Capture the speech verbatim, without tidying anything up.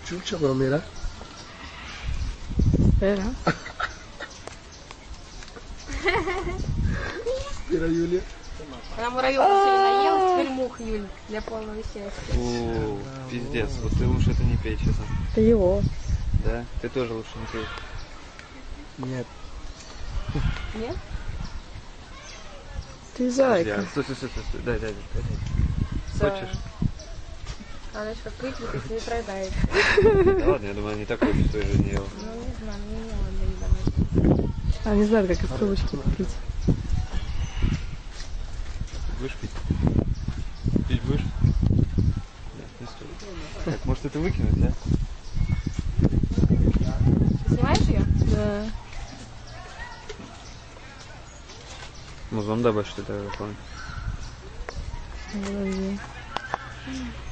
Чучело मेरा. Era. Мира Юлия. Она муравьев сегодня наелась, теперь мух, Юль, для полного счастья. О, пиздец, вот ты лучше это не пей, честно. Это его. Да? Ты тоже лучше не пей. Нет. Нет? Ты Подожди, зайка. а, Стой, стой, стой, стой, дай, дай, дай. Да. Хочешь? Она еще как выпьет и не страдает. Да ладно, я думаю, они так хочет, что я же не ел. Ну, не знаю, мне не надо еда. А не знаю, как из трубочки попить. Будешь пить? Пить будешь? Нет, не стоит. Так, может это выкинуть, да? Ты снимаешь ее? Да. Музон добавь, что это, я помню. Подожди.